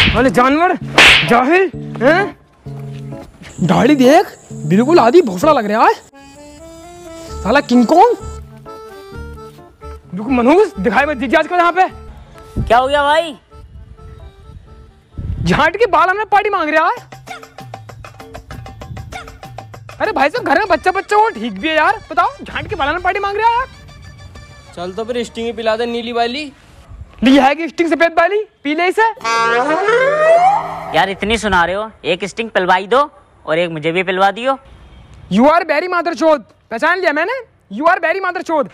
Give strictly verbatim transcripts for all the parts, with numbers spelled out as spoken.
अरे जानवर जाहिल हैं? गाड़ी देख, बिल्कुल आधी भोसड़ा लग रहा है साला किंग कॉन्ग। रुक मनोज, दिखाई मत दीजिए आजकल यहाँ पे। क्या हो गया भाई? झांट के बाल हमें पार्टी मांग रहा है। अरे भाई साहब, घर में बच्चा बच्चा हो, ठीक भी है यार। बताओ, झांट के बाल में पार्टी मांग रहा है यार। चल तो फिर स्टिंग ही पिला दे, नीली वाली। ली है कि स्टिंग सफेद वाली, पी ले इसे। यार इतनी सुना रहे हो, एक स्टिंग पिलवाई दो और एक मुझे भी पिलवा दियो। यू आर वेरी मादरचोद, पहचान लिया मैंने। यू आर वेरी मादरचोद।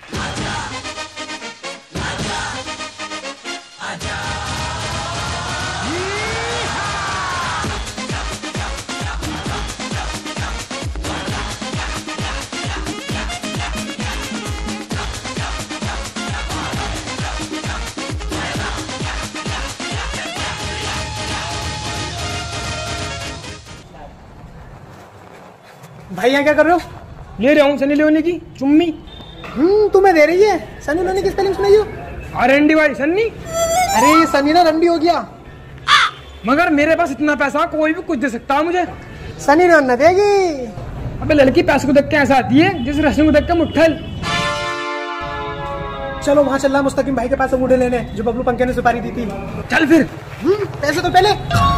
भाई यहाँ क्या कर रहे हो? ले रहा हूँ सनी लियोनी की चुम्मी। हम्म तुम्हें दे रही है। सनी लियोनी की स्पेलिंग सुनाई हो? R N D Y Sunny. अरे सनी ना रंडी हो गया। मगर मेरे पास इतना पैसा, कोई भी कुछ दे सकता है मुझे। सनी लियोन न देगी। अबे लड़की पैसे को देख के ऐसा आती है जिस रस्म को देख के मुट्ठल। चलो वहाँ चल रहा मुस्तकिम भाई के पास अंगूठे लेने, जो बबलू पंखे ने सुपारी दी थी। चल फिर। हम्म पैसे तो पहले।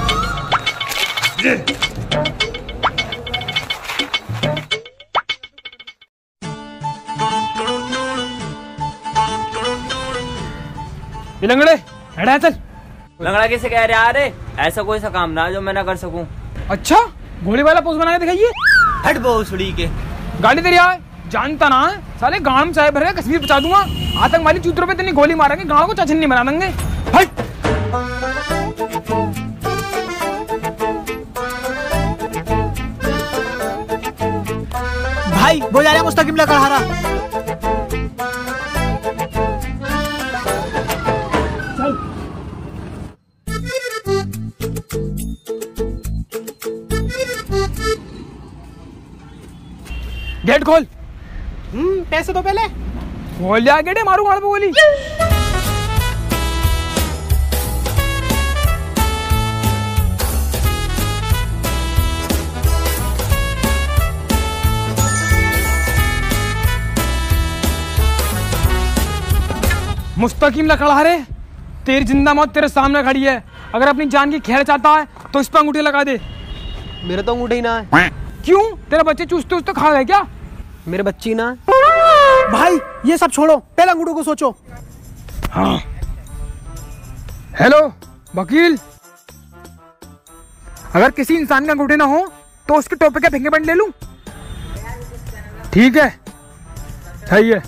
लंगड़े हटा चल। लंगड़ा किसे कह रहा है? ऐसा कोई सा काम ना जो मैं ना कर सकूं। अच्छा, घोड़ी वाला पोज बना के दिखाइए। हट भोसड़ी के। गाड़ी तेरी है, जानता ना है साले। गांव में चाय भर कश्मीर पहुंचा दूंगा। आतंकवादी चूतरों पे इतनी गोली मारेंगे, गांव को चाचन नहीं बना देंगे। हट। भाई वो जा रहा है मुस्तकिम लकड़हारा। गेट खोल। हम्म पैसे तो पहले। खोल लिया गेट, मारू गाड़ पे गोली। मुस्तकीम लकड़हारे, तेरी जिंदा मौत तेरे सामने खड़ी है। अगर अपनी जान की खैर चाहता है तो इस पर अंगूठे लगा दे। मेरे तो अंगूठे ही ना है। क्यों? तेरे बच्चे चूसते उस तो खा गए क्या? मेरे बच्ची ना। भाई ये सब छोड़ो, पहले अंगूठों को सोचो। हाँ। हेलो वकील, अगर किसी इंसान के अंगूठे ना हो तो उसके टोपे के फिंगरप्रिंट ले लूं? ठीक है, सही है।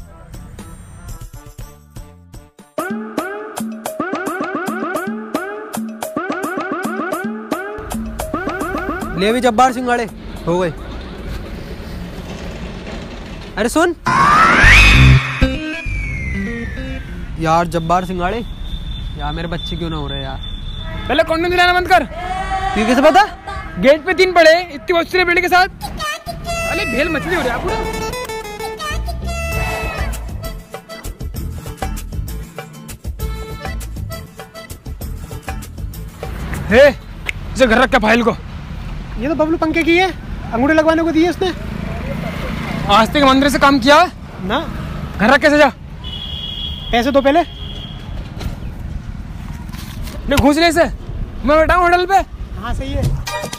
ले भी जब्बार सिंघाड़े हो गए। अरे सुन यार, जब्बार सिंघाड़े यार, मेरे बच्चे क्यों ना हो रहे यार। पहले कॉन्डोम दिलाना बंद कर। तुझे कैसे पता? गेट पे तीन पड़े, इतनी बहुत सी बेटे के साथ। अरे भेल मछली हो रहा है पूरा। हे, इसे घर रख के फाइल को। ये तो बबलू पंखे की है, अंगूठे लगवाने को दिए उसने। आज तक मंदिर से काम किया ना। घर रख कैसे जा। पैसे तो पहले। ले घूस ले इसे, मैं बैठा हूँ होटल पे। हाँ सही है।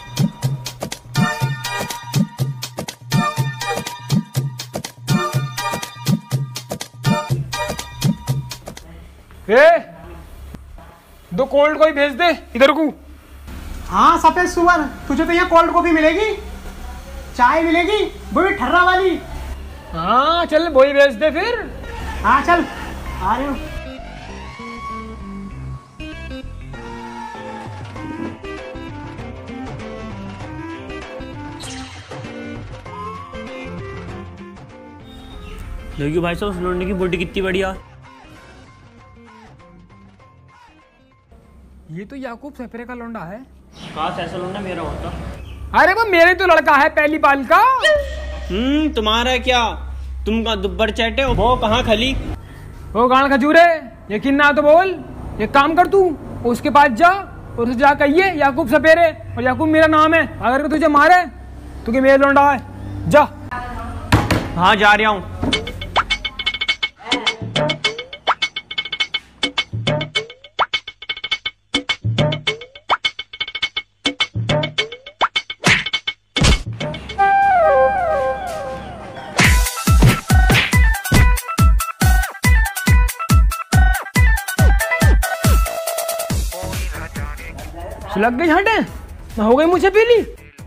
ए, दो कोल्ड कॉफी भेज दे इधर को। हाँ सफेद सुअर, तुझे तो यहाँ कोल्ड कॉफी मिलेगी, चाय मिलेगी, वो भी ठर्रा वाली। हाँ चल वही भेज दे फिर। हाँ चल आ रहे हो। देखिए भाई साहब, उस लौंडे की बॉडी कितनी बढ़िया। ये तो याकूब सफरे का लौंडा है। काश ऐसा लौंडा मेरा होता। अरे वो मेरे तो लड़का है पहली बाल का। हम्म तुम्हारा क्या? तुम कहाँ दुब्बर चैटे हो, वो कहाँ खली? वो गान खजूरे, यकीन ना तो बोल। एक काम कर तू उसके पास जा, और उसे जा कहिए याकूब सपेरे, और याकूब मेरा नाम है, अगर तुझे मारे तो कि मेरे लौंडा है। जा। हाँ जा रहा हूँ। लग गई हटे ना, हो गई मुझे पीली।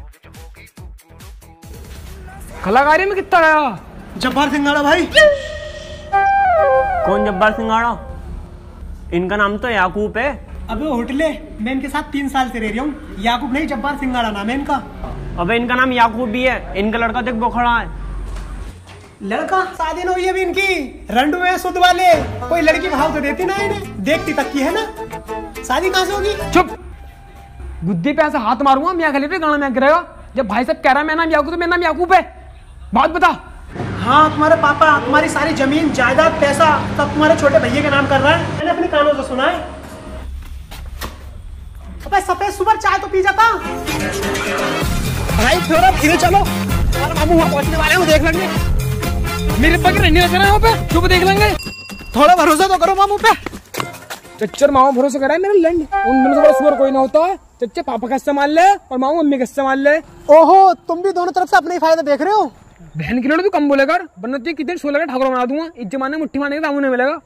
कलाकारी में कितना आया? जब्बार सिंघाड़ा भाई। कौन जब्बार सिंघाड़ा? इनका नाम तो याकूब है। अबे होटले, मैं इनके साथ तीन साल से रह रहा हूँ। याकूब नहीं, जब्बार सिंघाड़ा नाम है इनका। अबे इनका नाम याकूब भी है। इनका लड़का देख वो खड़ा है। लड़का? शादी न हुई अभी इनकी, रंडू है सुध वाले। कोई लड़की भाव तो देती ना इन्हें, देखती तक की है ना, शादी कहाँ से होगी? चुप। गुद्दी पे ऐसा हाथ मारूंगा, मियां खलीफे गाना में गिरेगा। जब भाई साहब कह रहा है मेरा नाम याकूब तो मेरा नाम याकूब है। बात बता। हाँ, तुम्हारे पापा तुम्हारी सारी जमीन जायदाद पैसा सब तुम्हारे छोटे भैया के नाम कर रहा है, मैंने अपने कानों से सुना है। अबे सफेद सुपर, चाय तो पी जाता। भाई थोड़ा धीरे चलो, और मामू वहाँ पहुँचने वाले हैं, वो देख लेंगे। मेरे पग रहने लग रहा है वहाँ पे, चुप देख लेंगे। थोड़ा भरोसा तो करो मामू पे। चच्चर मामा भरोसा करा है मेरे लंड, उन दोनों से बड़ा सुअर कोई ना होता है। चच्चे पापा का इस्तेमाल ले और मामू मम्मी का इस्तेमाल ले। ओहो, तुम भी दोनों तरफ से अपने ही फायदा देख रहे हो। बहन की लड़ो तू कम बोले कर, वरना तुझे कितने सोलह का ठाकुर बना दूंगा। इस जमाने में मुट्ठी मारने का दामू नहीं मिलेगा।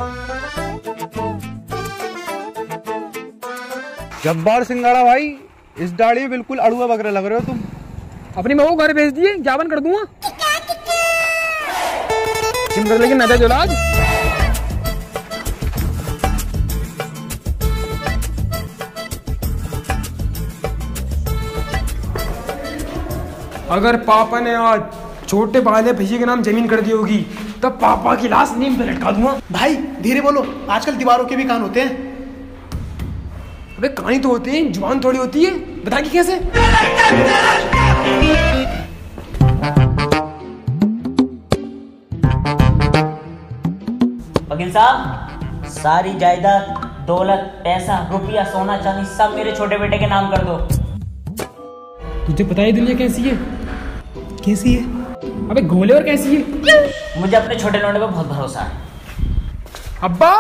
जब्बार सिंघाड़ा भाई, इस दाढ़ी में बिल्कुल अड़ुआ बकरे लग रहे हो तुम। अपनी बहू घर भेज दिए, ज्ञापन कर दूंगा। चिंता लेकिन नजर जोलाज। अगर पापा ने आज छोटे वाले भैया के नाम जमीन कर दी होगी तब पापा की लाश नीम पे लटका दूंगा। भाई धीरे बोलो, आजकल दीवारों के भी कान होते हैं। अबे कहानी तो होती है, जुबान थोड़ी होती है। बता कि कैसे? वकील साहब, सारी जायदाद, दौलत, पैसा, रुपया, सोना चांदी सब मेरे छोटे बेटे के नाम कर दो। तुझे पता है दुनिया कैसी है? कैसी है? अबे गोले और कैसी है? मुझे अपने छोटे लौंडे पे बहुत भरोसा है। अब्बा,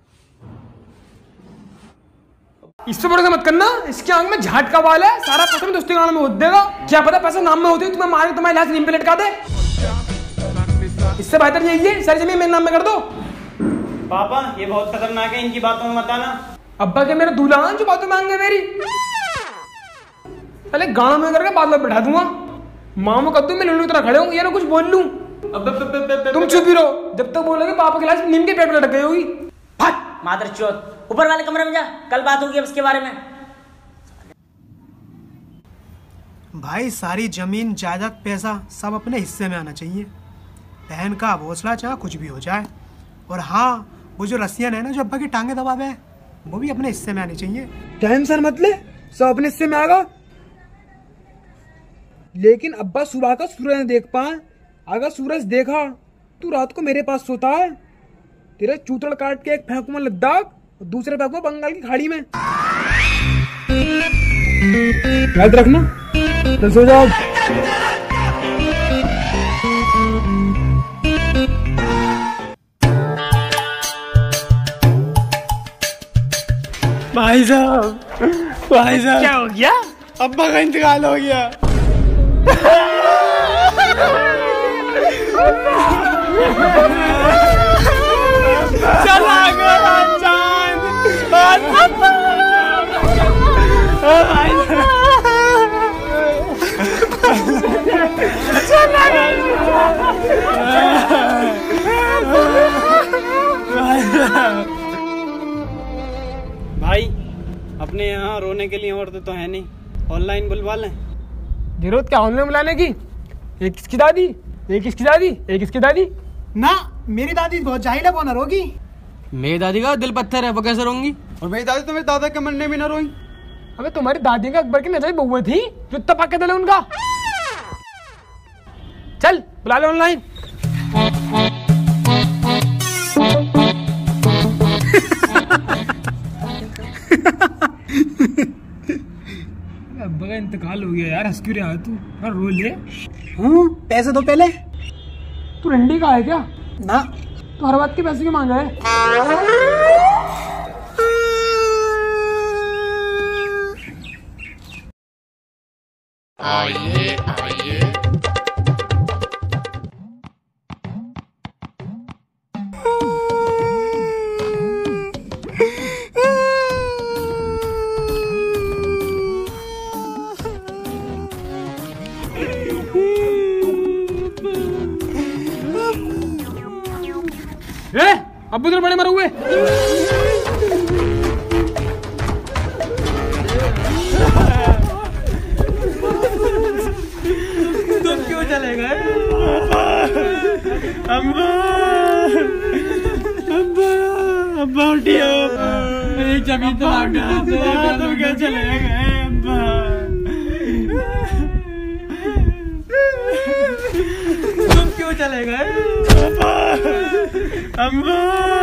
इससे भरोसा मत करना, इसके आंख में झाट का बाल है, सारा पैसा में दोस्ती गाना में होत देगा। क्या पता पैसा नाम में होती है, तुम्हें मारे तुम्हारी लाश नीम पे लटका दे। इससे बेहतर यही है सारी जमीन मेरे नाम में कर दो। पापा ये बहुत खतरनाक है, इनकी बातों में मत आना। अब्बा के मेरे दूल्हा जो बातें मांगे मेरी, पहले गाना में करके बाद में बैठा दूंगा। मामू कद्दू में लुल्लू तरह खड़े होंगे, या ना कुछ बोल लूं। तुम चुप ही रहो, जब तक बोलोगे पापा की लाश नीम के पेट में लटक गई होगी। मादर चौथ, ऊपर वाले कमरे में जा, कल बात होगी अब इसके बारे में। भाई सारी जमीन जायदाद पैसा सब अपने हिस्से में आना चाहिए। बहन का भोसला चाहे कुछ भी हो जाए। और हाँ, वो जो रस्सियां है ना जो अब्बा की टांगे दबावे है, वो भी अपने हिस्से में आनी चाहिए। टेंशन मत ले, सब अपने हिस्से में आएगा। लेकिन अब्बा सुबह का सूरज नहीं देख पाए। अगर सूरज देखा तू रात को मेरे पास सोता है। तेरे चूतड़ काट के एक फेंकूंगा लद्दाख और दूसरे फेंकूंगा बंगाल की खाड़ी में। याद रखना, तो सो जाओ। भाई साहब, भाई साहब, क्या हो गया? अब्बा का इंतकाल हो गया। चला गया चांद। चला भाई अपने यहाँ रोने के लिए औरतें तो है नहीं, ऑनलाइन बुलवा लें। जरूरत क्या ऑनलाइन बुलाने की? एक किसकी दादी, एक किसकी दादी, एक किसकी दादी। ना, मेरी दादी बहुत जाहिल है, वो न रोगी। मेरी दादी का दिल पत्थर है, वो कैसे रोंगी? और मेरी दादी तो मेरे दादा के मरने भी ना रोई। अबे तुम्हारी दादी का अकबर की नजर बहुए थी जो इतना पक्के दिल है उनका। चल बुला ले ऑनलाइन। अब्बा का इंतकाल हो गया यार, हंस क्यों रहा है तू? हाँ रो ले। हूँ पैसे दो पहले। तू रंडी का है क्या? ना तो हर बात के पैसे क्यों मांगा है? आइए आइए ए, अब्बू तेरे बड़े मरे हुए। तुम क्यों चले गए? अम्मा अब्बा अब्बा उठिए। मेरी जमीन तो लाग गई। तुम क्यों चले गए अब्बा? तुम क्यों चले गए अब्बा? अम्मा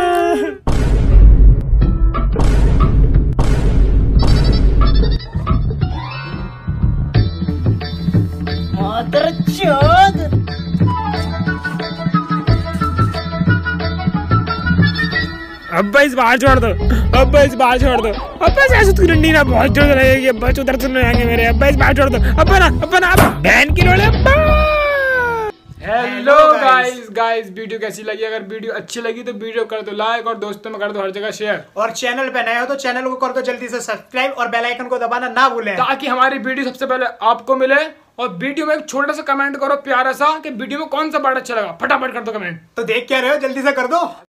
अब्बा इस बाहर छोड़ दो, अब्बा इस बाहर छोड़ दो, अब्बा ऐसे तू डंडी ना बहुत जोर लगेगी, अब्बा उधर सुनने आएंगे मेरे। अब्बा इस बाहर छोड़ दो, अब्बा ना अब्बा ना बहन की रोले अब्बा। हेलो गाइस गाइस वीडियो कैसी लगी? अगर वीडियो अच्छी लगी तो वीडियो कर दो लाइक और दोस्तों में कर दो हर जगह शेयर। और चैनल पे नए हो तो चैनल को कर दो जल्दी से सब्सक्राइब और बेल आइकन को दबाना ना भूलें, ताकि हमारी वीडियो सबसे पहले आपको मिले। और वीडियो में एक छोटा सा कमेंट करो प्यारा सा कि वीडियो में कौन सा पार्ट अच्छा लगा, फटाफट कर दो कमेंट। तो देख क्या रहे हो, जल्दी से कर दो।